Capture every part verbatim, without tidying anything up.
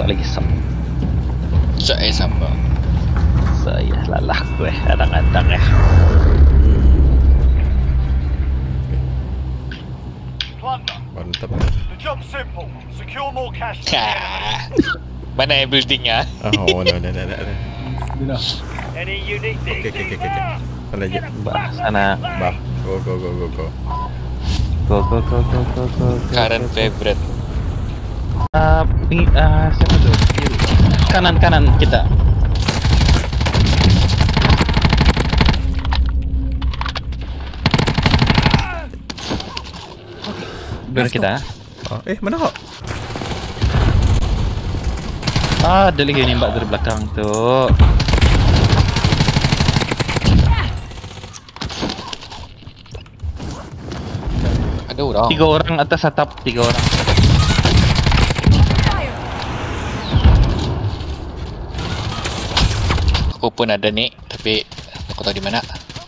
lagi sub. Saya siapa? Saya lalah gue kadang-kadang ya. Plunder. Mantap. The job's simple. Secure more cash. Mana yang buildingnya? Oh, no, no, no, no, no. Any unique things? Okay, okay, okay, okay. Sana aja. Bah, sana. Bah, go, go, go, go, go. Go, go, go, go, go, go. Current favorite. Uh, ping, uh, siapa tuh? Kanan, kanan kita. Ber kita. Oh, eh, mana kok? Ah, ada lagi nembak dari belakang tuh. Ada orang. Tiga orang atas atap, tiga orang. Aku pun ada ni, tapi aku tahu di mana.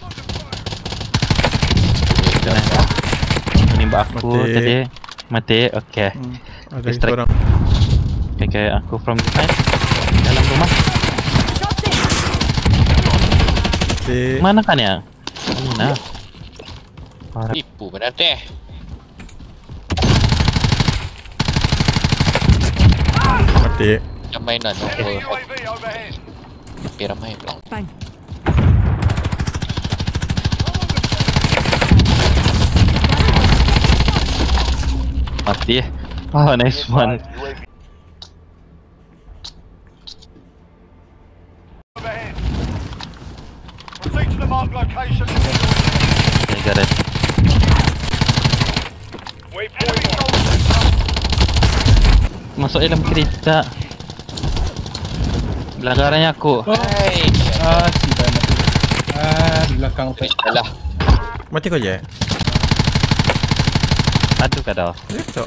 Kenapa? Nembak aku Mati. tadi. Mati, okey. Hmm, ada Strike. seorang. Okay, aku from behind. Dalam rumah. Mati. Mana kan ya? Mana? Parah. Tipu benar deh. Mati. Yang mainan Enemy aku U A V overhead. tapi ramai pelang. Bang. Mati. Oh, nice one. Overhead. Proceed to the marked location. I got it. Enemy soldiers. Masuk dalam kereta. Belakangnya aku. Hai. Ah, tidak mati. Ah, di belakang tu. Alah. Mati kau je? Aduh kau dah. Eh, tak.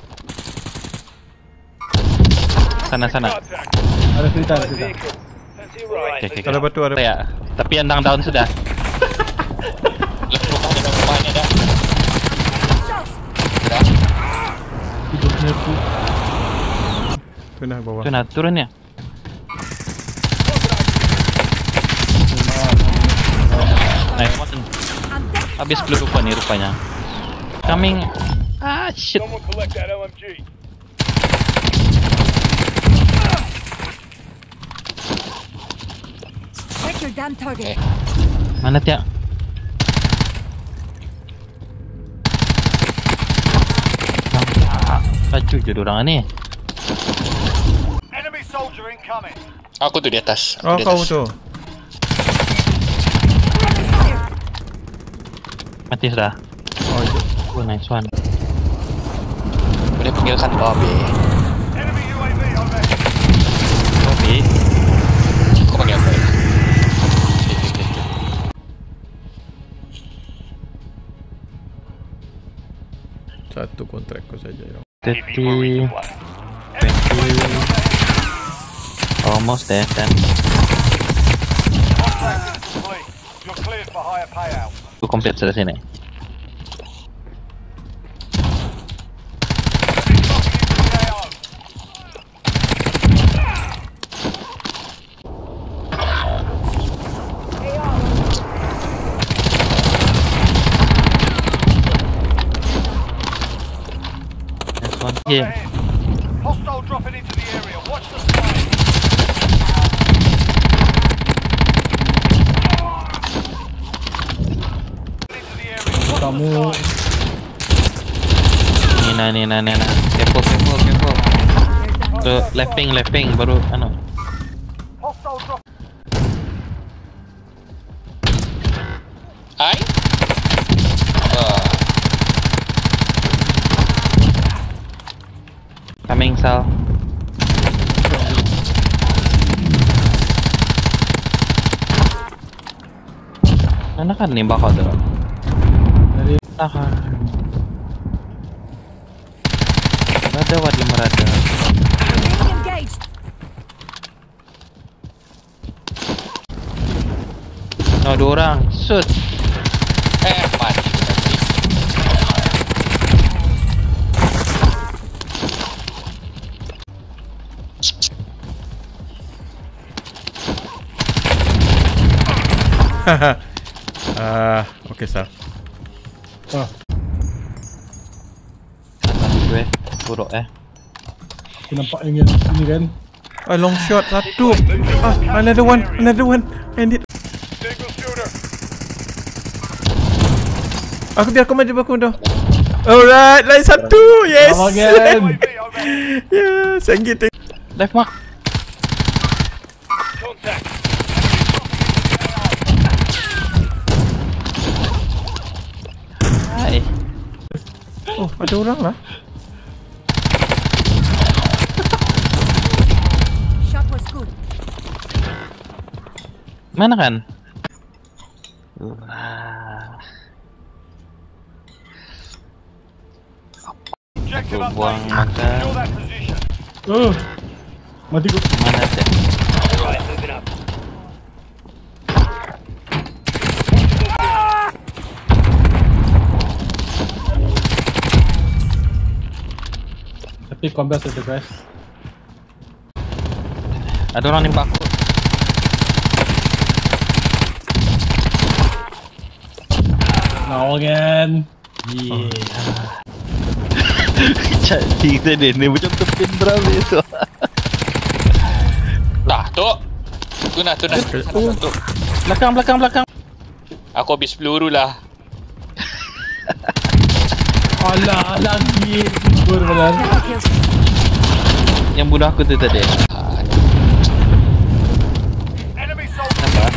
Sana sana. Ada cerita, ada cerita. Okay, okay, Ada batu, ada. Ya. Tapi yang down down sudah. Lah rumahnya dah rumahnya dah. Dah. Hidupnya tu. Tunah bawah. Tu nak turun ya. Nice one. Habis peluru kau ni rupanya. Coming. Ah shit. Someone collect that L M G. Check your damn target. Mana tiak? Pacu je dorang ni. Enemy soldier incoming. Aku tu di atas. Aku Oh, di kau atas. tu. Mati sudah. Oh, itu. Oh nice one. Boleh panggilkan Bobby. Enemy U A V overhead. Tapi Aku panggil apa? Satu kontrakku saja. Ya. thirty, twenty, almost there then. Contract is complete. You're cleared for higher payout. Aku complete sudah sini. Nice one. Yeah. Hostile dropping into the area. Watch the sky. Into the area. Kamu Nina Nina Nina. Careful careful careful. So left ping left ping baru anu. Hostile drop. Hai. Ah, Coming Sal. Mana kan nembak kau tu? dari Ah kan. Ada wat yang merada. Enemy engaged. No, dua orang. Shoot. eh mati berarti. Ah, okay sah. Ah, Gue buruk eh. aku nampak yang ini kan. Ah, long shot satu. Ah, another one, another one. And it. Single shooter. Aku biar kau maju aku dah. Alright, lain satu. Yes. Come again. U A V overhead. Yeah, sanggit. Left mark. Contact. Hai. Oh, ada orang lah. Shot was good. Mana kan? Ah. Objective Aku buang update. maka. Secure that position. Oh, mati ku. Mana dia? Right, moving up. Tapi combat ada guys. Ada orang nimpa aku. Now again. Yeah. Jadi tadi ni macam tepin berapa tu. Dah, tu. Tu nak, tu nak. Oh. Tu. Belakang, belakang, belakang. Aku habis peluru lah. Alah, lagi. Super benar. Triple kills. Yang bunuh aku tu tadi. Enemy soldier. Apa?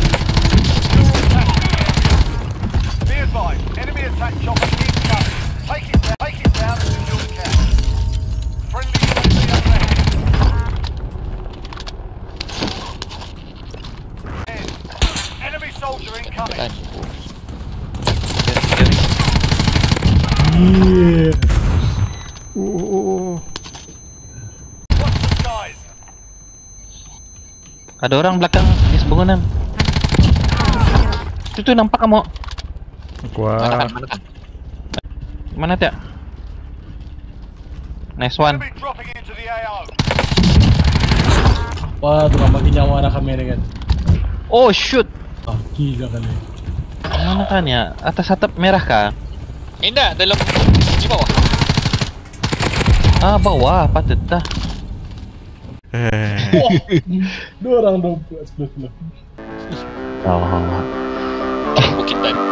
Be advised, enemy attack chopper keeps coming. Take it down, take it down and secure the camp. Friendly U A V overhead. Enemy soldier incoming. Kan. Yeah. Oh, oh, oh. Watch the skies. Ada orang belakang di bangunan. Tu tu nampak kamu. Mana Gua. kan, mana kan? Mana tak? Nice one. Enemy dropping into the A O. Wah, tu nampak nyawa anak kami ni kan. Oh shoot. Ah, gila kan ni. Mana kan ya? Atas atap merah kah? Minda dalam di bawah. Ah bawah patut dah. Eh. Dua orang dua belas belas. Oh. Bukit tadi.